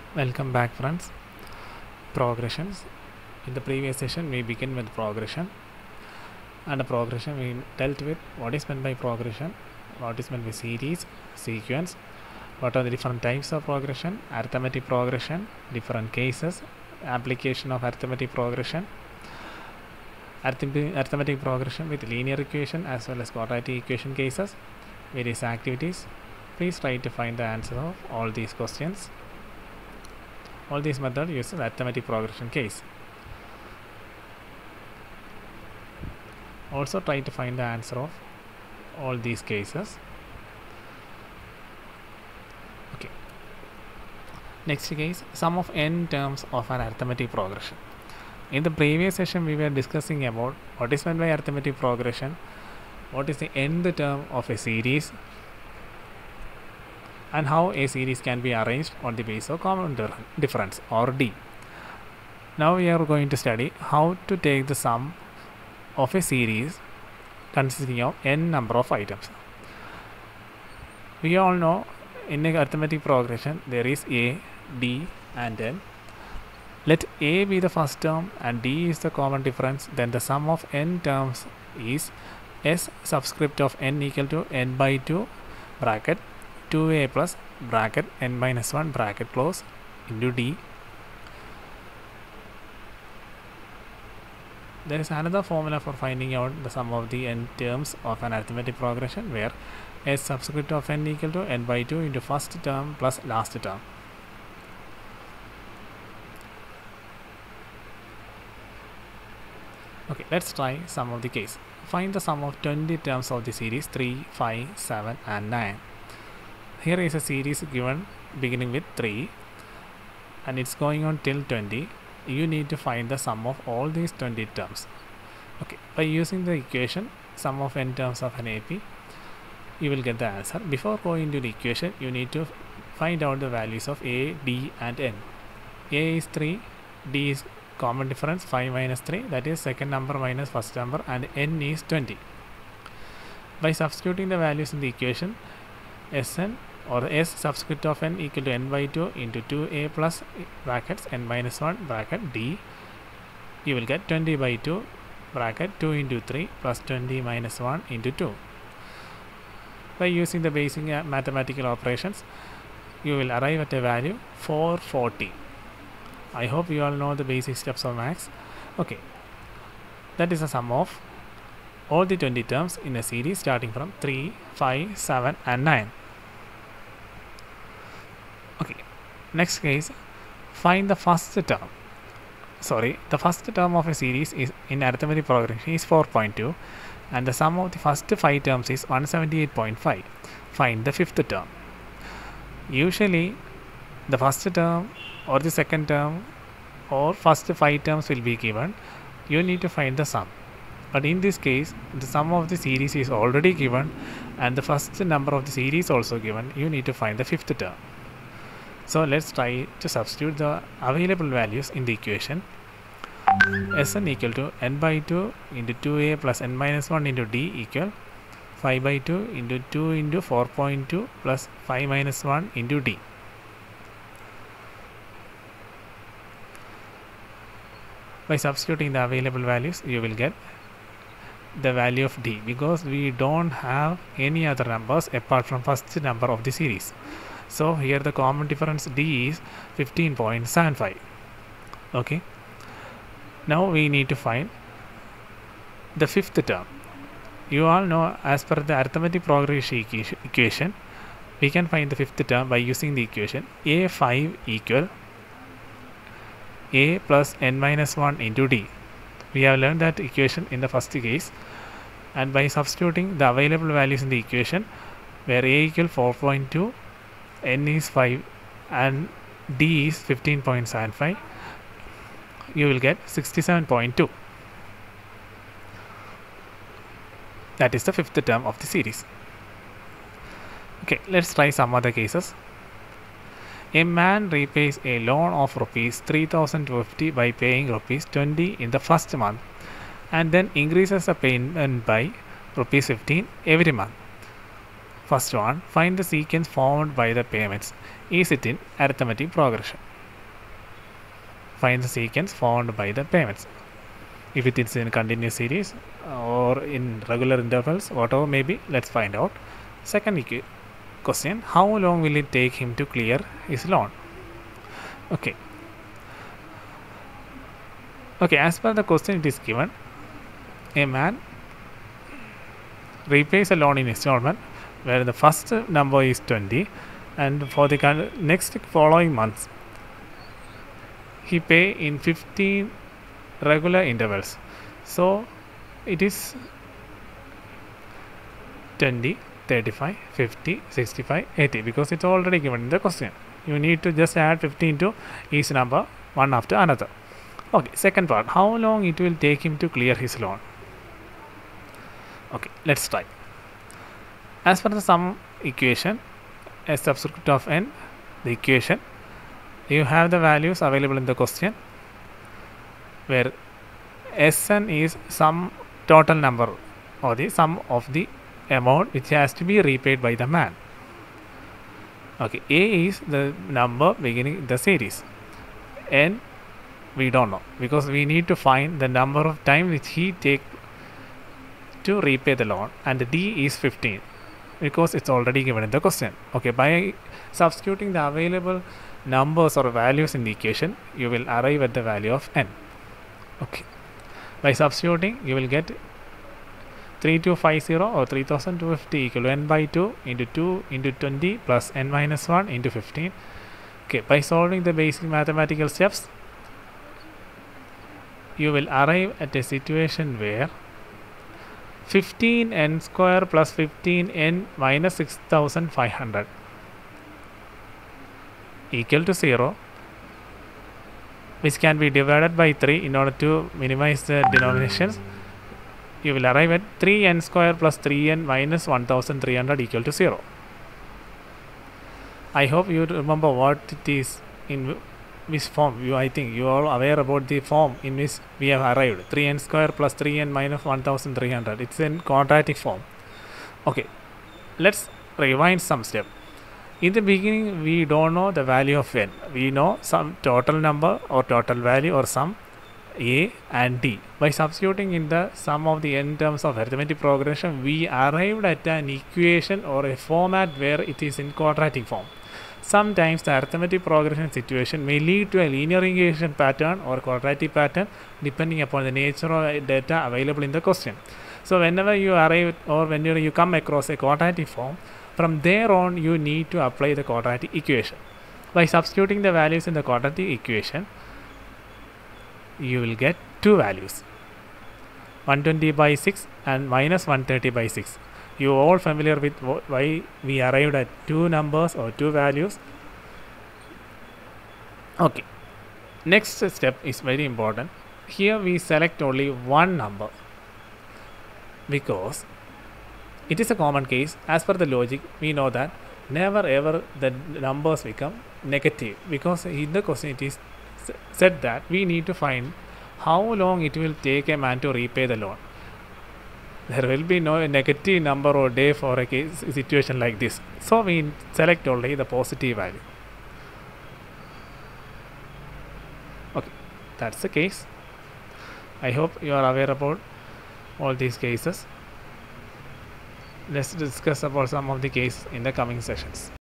Welcome back, friends. Progressions. In the previous session we begin with progression, and the progression we dealt with what is meant by progression, what is meant by series, sequence, what are the different types of progression, arithmetic progression, different cases, application of arithmetic progression, arithmetic progression with linear equation as well as quadratic equation cases, various activities. Please try to find the answer of all these questions. All these methods use arithmetic progression case. Also try to find the answer of all these cases. Okay. Next case, sum of n terms of an arithmetic progression. In the previous session we were discussing about what is meant by arithmetic progression, what is the nth term of a series, and how a series can be arranged on the basis of common difference or D. Now we are going to study how to take the sum of a series consisting of n number of items. We all know in a arithmetic progression there is a, d and n. Let a be the first term and d is the common difference, then the sum of n terms is s subscript of n equal to n by 2 bracket 2a plus bracket n minus 1 bracket close into d. There is another formula for finding out the sum of the n terms of an arithmetic progression where s subscript of n equal to n by 2 into first term plus last term. Okay, let's try some of the case. Find the sum of 20 terms of the series 3, 5, 7 and 9. Here is a series given beginning with 3 and it's going on till 20. You need to find the sum of all these 20 terms. Okay, by using the equation sum of n terms of an AP, you will get the answer. Before going to the equation, you need to find out the values of a, d and n. A is 3, d is common difference 5 minus 3, that is second number minus first number, and n is 20. By substituting the values in the equation, Sn or s subscript of n equal to n by 2 into 2a plus brackets n minus 1 bracket d, you will get 20 by 2 bracket 2 into 3 plus 20 minus 1 into 2. By using the basic mathematical operations, you will arrive at a value 440. I hope you all know the basic steps of maths. Okay, that is the sum of all the 20 terms in a series starting from 3, 5, 7 and 9. Okay, next case, find the first term. The first term of a series is in arithmetic progression is 4.2 and the sum of the first 5 terms is 178.5. Find the fifth term. Usually the first term or the second term or first 5 terms will be given. You need to find the sum. But in this case, the sum of the series is already given and the first number of the series also given. You need to find the fifth term. So let's try to substitute the available values in the equation. Sn equal to n by 2 into 2a plus n minus 1 into d equal 5 by 2 into 2 into 4.2 plus 5 minus 1 into d. By substituting the available values, you will get the value of d because we don't have any other numbers apart from first number of the series. So here the common difference d is 15.75. Okay. Now we need to find the fifth term. You all know as per the arithmetic progression equation, we can find the fifth term by using the equation a5 equal a plus n minus 1 into d. We have learned that equation in the first case, and by substituting the available values in the equation where a equal 4.2, n is 5 and d is 15.75, you will get 67.2. That is the fifth term of the series. Okay, let's try some other cases. A man repays a loan of rupees 3,250 by paying rupees 20 in the first month and then increases the payment by rupees 15 every month. First one, find the sequence formed by the payments. Is it in arithmetic progression? find the sequence formed by the payments. If it is in continuous series or in regular intervals, whatever may be, let's find out. Second question, how long will it take him to clear his loan? Okay, as per the question it is given, a man repays a loan in installment where the first number is 20 and for the next following months he pay in 15 regular intervals. So it is 20, 35, 50, 65, 80 because it's already given in the question. You need to just add 15 to each number one after another. Okay, second part, how long it will take him to clear his loan? Okay, let's try. As per the sum equation, a subscript of n, the equation, you have the values available in the question where Sn is some total number or the sum of the amount which has to be repaid by the man. Okay, A is the number beginning the series. N we don't know because we need to find the number of time which he take to repay the loan, and the D is 15 because it's already given in the question. Okay, by substituting the available numbers or values in the equation, you will arrive at the value of n. Okay, by substituting you will get 3250 or 3250 equal to n by 2 into 2 into 20 plus n minus 1 into 15. Okay, by solving the basic mathematical steps, you will arrive at a situation where 15n square plus 15n minus 6500 equal to 0, which can be divided by 3 in order to minimize the denominations. You will arrive at 3n square plus 3n minus 1300 equal to 0. I hope you remember what it is in which form. I think you are aware about the form in which we have arrived. 3n square plus 3n minus 1300. It's in quadratic form. Okay, let's rewind some step. In the beginning, we don't know the value of n. We know some total number or total value or sum A and D. By substituting in the sum of the n terms of arithmetic progression, we arrived at an equation or a format where it is in quadratic form. Sometimes the arithmetic progression situation may lead to a linear regression pattern or quadratic pattern depending upon the nature of data available in the question. So whenever you arrive or whenever you come across a quadratic form, from there on you need to apply the quadratic equation. By substituting the values in the quadratic equation, you will get two values, 120 by 6 and minus 130 by 6. You are all familiar with why we arrived at two numbers or two values. Okay, next step is very important. Here we select only one number because it is a common case. As per the logic, we know that never ever the numbers become negative because in the question it is said that we need to find how long it will take a man to repay the loan. There will be no negative number or day for a case situation like this. So we select only the positive value. Okay, that's the case. I hope you are aware about all these cases. Let's discuss about some of the cases in the coming sessions.